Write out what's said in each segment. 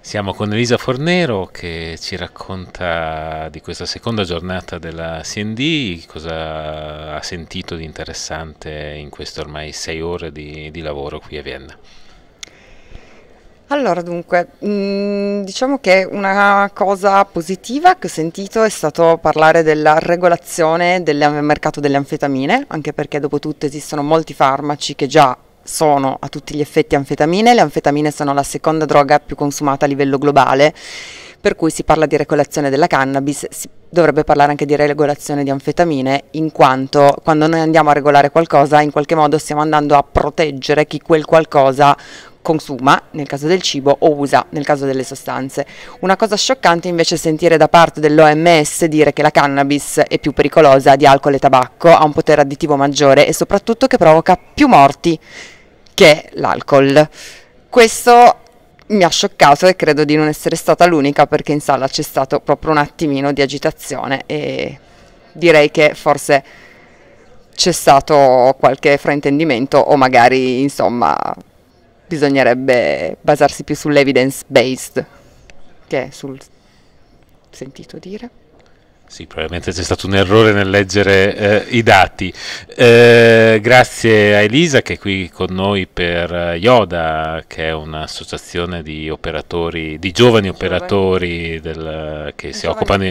Siamo con Elisa Fornero che ci racconta di questa seconda giornata della CND, cosa ha sentito di interessante in queste ormai 6 ore di lavoro qui a Vienna. Allora, dunque, diciamo che una cosa positiva che ho sentito è stato parlare della regolazione del mercato delle anfetamine, anche perché dopo tutto esistono molti farmaci che già sono a tutti gli effetti anfetamine. Le anfetamine sono la seconda droga più consumata a livello globale, per cui si parla di regolazione della cannabis, si dovrebbe parlare anche di regolazione di anfetamine, in quanto quando noi andiamo a regolare qualcosa, in qualche modo stiamo andando a proteggere chi quel qualcosa consuma, nel caso del cibo, o usa, nel caso delle sostanze. Una cosa scioccante invece è sentire da parte dell'OMS dire che la cannabis è più pericolosa di alcol e tabacco, ha un potere additivo maggiore e soprattutto che provoca più morti che l'alcol. Questo mi ha scioccato e credo di non essere stata l'unica, perché in sala c'è stato proprio un attimino di agitazione e direi che forse c'è stato qualche fraintendimento o magari, insomma, bisognerebbe basarsi più sull'evidence based che sul sentito dire. Sì, probabilmente c'è stato un errore nel leggere i dati. Grazie a Elisa che è qui con noi per Yoda, che è un'associazione di operatori, di giovani operatori che si occupano,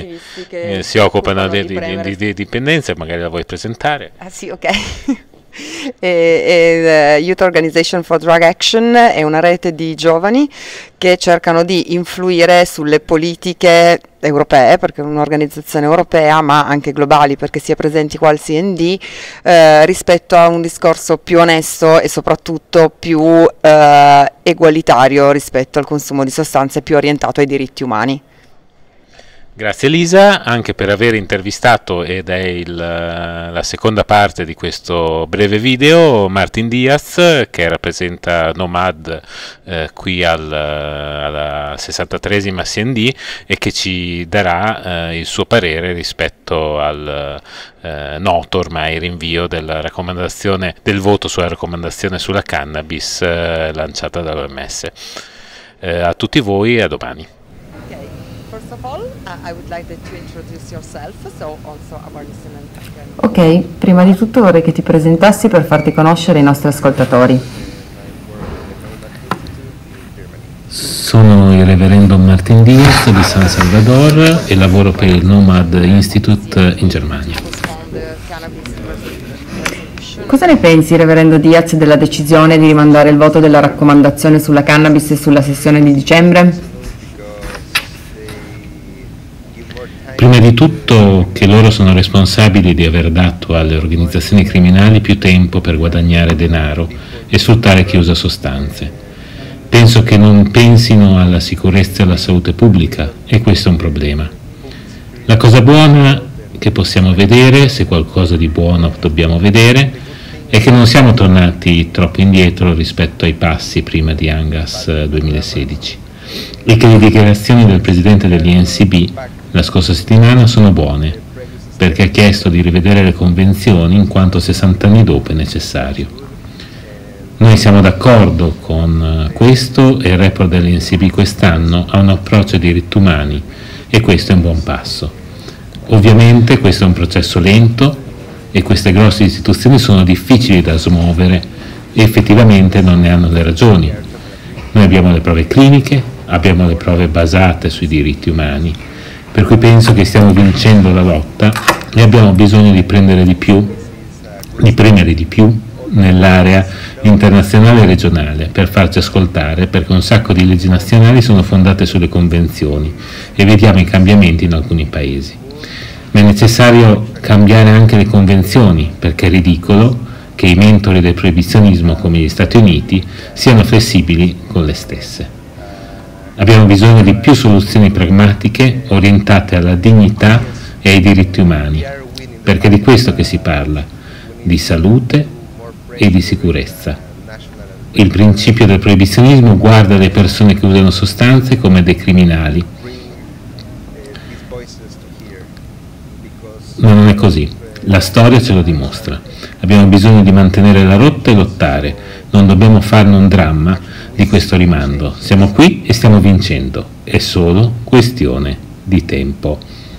di dipendenze. Magari la vuoi presentare? Ah sì, ok. Youth Organization for Drug Action è una rete di giovani che cercano di influire sulle politiche europee, perché è un'organizzazione europea, ma anche globali, perché si è presenti qua al CND, rispetto a un discorso più onesto e soprattutto più egualitario rispetto al consumo di sostanze, più orientato ai diritti umani. Grazie Elisa anche per aver intervistato, ed è la seconda parte di questo breve video, Martin Diaz, che rappresenta Nomad qui alla 63esima CND e che ci darà il suo parere rispetto al noto ormai rinvio della raccomandazione, del voto sulla raccomandazione sulla cannabis lanciata dall'OMS. A tutti voi e a domani. First of all, I would like that you introduce yourself, so also our listeners can... Ok, prima di tutto vorrei che ti presentassi per farti conoscere ai nostri ascoltatori. Sono il reverendo Martin Diaz di San Salvador e lavoro per il Nomad Institute in Germania. Cosa ne pensi, reverendo Diaz, della decisione di rimandare il voto della raccomandazione sulla cannabis sulla sessione di dicembre? Prima di tutto che loro sono responsabili di aver dato alle organizzazioni criminali più tempo per guadagnare denaro e sfruttare chi usa sostanze. Penso che non pensino alla sicurezza e alla salute pubblica, e questo è un problema. La cosa buona che possiamo vedere, se qualcosa di buono dobbiamo vedere, è che non siamo tornati troppo indietro rispetto ai passi prima di Angas 2016 e che le dichiarazioni del presidente dell'INCB la scorsa settimana sono buone, perché ha chiesto di rivedere le convenzioni in quanto 60 anni dopo è necessario. Noi siamo d'accordo con questo e il report dell'INCB quest'anno ha un approccio ai diritti umani e questo è un buon passo. Ovviamente questo è un processo lento e queste grosse istituzioni sono difficili da smuovere e effettivamente non ne hanno le ragioni. Noi abbiamo le prove cliniche, abbiamo le prove basate sui diritti umani, per cui penso che stiamo vincendo la lotta e abbiamo bisogno di prendere di più, di premere di più nell'area internazionale e regionale per farci ascoltare, perché un sacco di leggi nazionali sono fondate sulle convenzioni e vediamo i cambiamenti in alcuni paesi. Ma è necessario cambiare anche le convenzioni, perché è ridicolo che i mentori del proibizionismo come gli Stati Uniti siano flessibili con le stesse. Abbiamo bisogno di più soluzioni pragmatiche orientate alla dignità e ai diritti umani, perché è di questo che si parla, di salute e di sicurezza. Il principio del proibizionismo guarda le persone che usano sostanze come dei criminali, ma non è così. La storia ce lo dimostra. Abbiamo bisogno di mantenere la rotta e lottare. Non dobbiamo farne un dramma di questo rimando. Siamo qui e stiamo vincendo. È solo questione di tempo.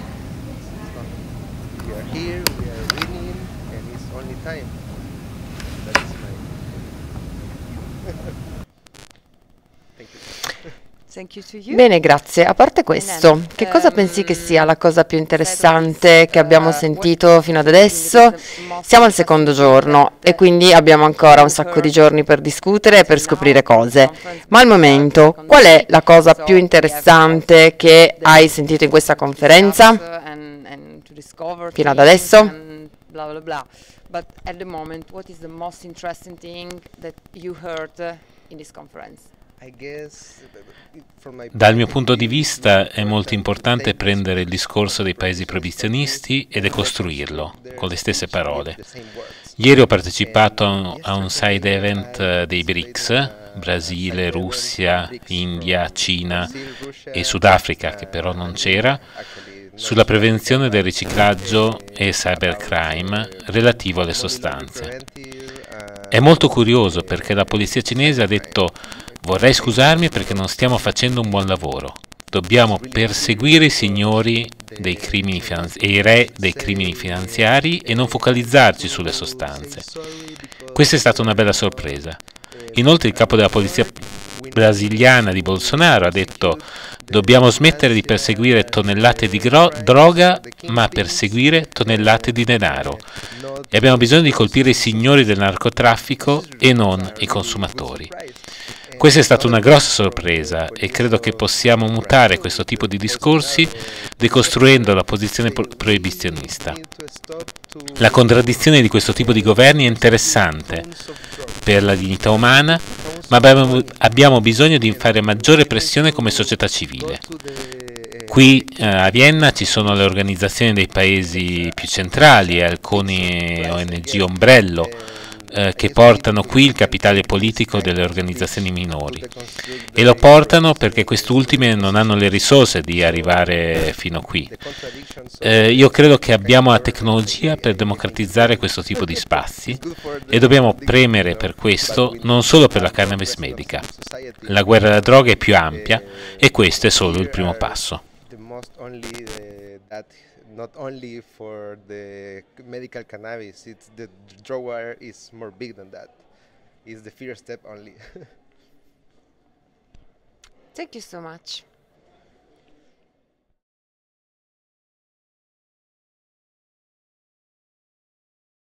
Bene, grazie. A parte questo, che cosa pensi che sia la cosa più interessante che abbiamo sentito fino ad adesso? Siamo al secondo giorno e quindi abbiamo ancora un sacco di giorni per discutere e per scoprire cose. Ma al momento, qual è la cosa più interessante che hai sentito in questa conferenza fino ad adesso? But at the moment, what is the most interesting thing that you heard in this conference? Dal mio punto di vista è molto importante prendere il discorso dei paesi proibizionisti e decostruirlo con le stesse parole. Ieri ho partecipato a un side event dei BRICS, Brasile, Russia, India, Cina e Sudafrica, che però non c'era, sulla prevenzione del riciclaggio e cybercrime relativo alle sostanze. È molto curioso perché la polizia cinese ha detto: vorrei scusarmi perché non stiamo facendo un buon lavoro. Dobbiamo perseguire i signori dei crimini e i re dei crimini finanziari e non focalizzarci sulle sostanze. Questa è stata una bella sorpresa. Inoltre il capo della polizia brasiliana di Bolsonaro ha detto: dobbiamo smettere di perseguire tonnellate di droga, ma perseguire tonnellate di denaro. E abbiamo bisogno di colpire i signori del narcotraffico e non i consumatori. Questa è stata una grossa sorpresa e credo che possiamo mutare questo tipo di discorsi decostruendo la posizione proibizionista. La contraddizione di questo tipo di governi è interessante per la dignità umana, ma abbiamo bisogno di fare maggiore pressione come società civile. Qui a Vienna ci sono le organizzazioni dei paesi più centrali e alcune ONG ombrello che portano qui il capitale politico delle organizzazioni minori e lo portano perché quest'ultime non hanno le risorse di arrivare fino qui. Io credo che abbiamo la tecnologia per democratizzare questo tipo di spazi e dobbiamo premere per questo, non solo per la cannabis medica. La guerra alla droga è più ampia e questo è solo il primo passo. Not only for the medical cannabis, it's the drug war is more big than that. It's the first step only. Thank you so much.